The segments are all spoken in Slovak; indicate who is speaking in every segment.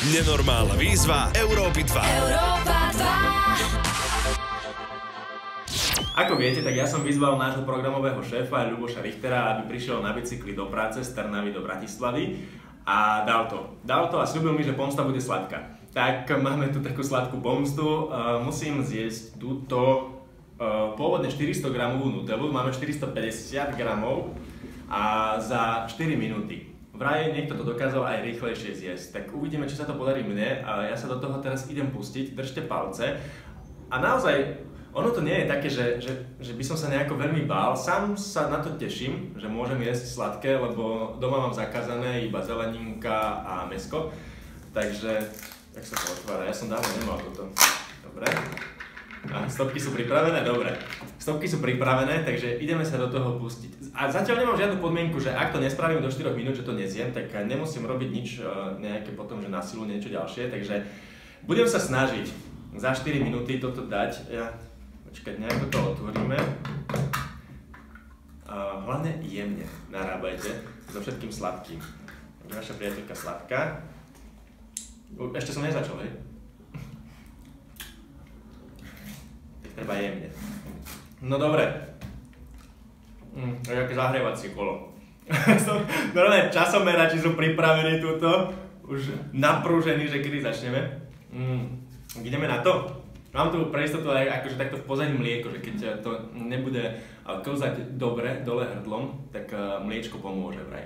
Speaker 1: Nenormálna výzva Európy 2.
Speaker 2: Európa 2.
Speaker 3: Ako viete, tak ja som vyzval nášho programového šéfa Ľuboša Richtera, aby prišiel na bicykli do práce z Trnavy do Bratislavy a dal to a sľúbil mi, že pomsta bude sladká. Tak máme tu takú sladkú pomstu, musím zjesť túto pôvodne 400 gramovú nutellu, máme 450 gramov a za 4 minúty. Vraj niekto to dokázal aj rýchlejšie zjesť, tak uvidíme, či sa to podarí mne a ja sa do toho teraz idem pustiť, držte palce a naozaj ono to nie je také, že by som sa nejako veľmi bál, sám sa na to teším, že môžem jesť sladké, lebo doma mám zakázané iba zeleninka a mäsko, takže, jak sa to otvára, ja som dávno nemal toto, dobre. A stopky sú pripravené? Dobre. Stopky sú pripravené, takže ideme sa do toho pustiť. A zatiaľ nemám žiadnu podmienku, že ak to nespravím do 4 minút, že to nezjem, tak nemusím robiť nič nejaké potom, že na silu niečo ďalšie. Takže budem sa snažiť za 4 minúty toto dať. Počkať, nejako to otvoríme. Hlavne jemne narábajte so všetkým sladkým. Naša priateľka sladká. Ešte som nezačal, hej? Treba jemne. No dobre. To je aké zahrievacie kolo. Normálne časomerači sú pripravení túto. Už naprúžení, že kedy začneme. Ideme na to. Mám tu pre istotu aj akože takto v pozadí mlieko, že keď to nebude klzať dobre dole hrdlom, tak mliečko pomôže vraj.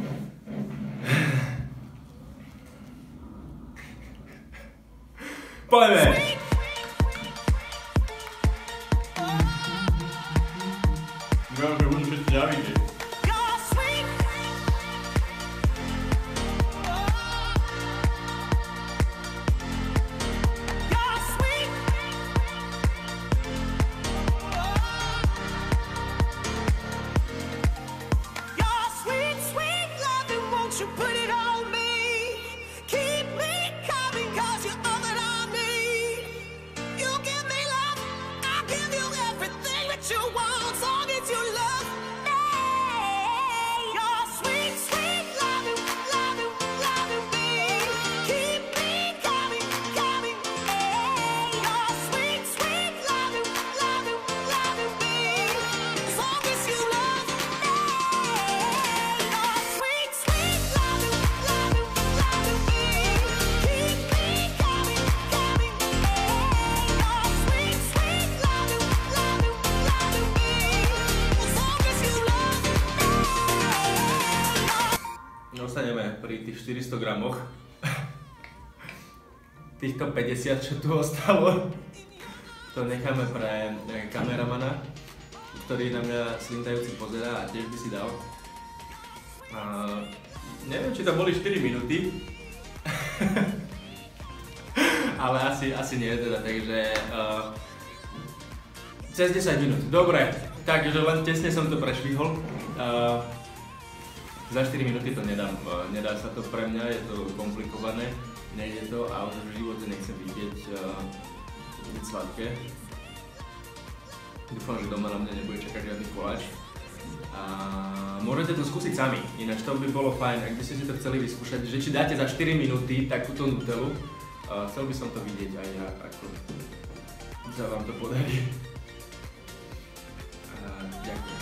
Speaker 3: Poďme! Ja, že budem všetci závidieť. Ostaneme pri tých 400 gramoch. Týchto 50, čo tu ostalo, to necháme pre kameramana, ktorý na mňa slintajúci pozerá a tiež by si dal. Neviem, či to boli 4 minúty, ale asi nie teda, takže cez 10 minút. Dobre, takže len tesne som to prešvihol. Za 4 minúty to nedám, nedá sa to pre mňa, je to komplikované, nejde to a už v živote nechcem vidieť sladké. Dúfam, že doma na mňa nebude čakať žiadny koláč. A môžete to skúsiť sami, ináč to by bolo fajn, ak by ste si to chceli vyskúšať, že či dáte za 4 minúty takúto nutellu, chcel by som to vidieť aj ja, ako sa vám to podarí. Ďakujem.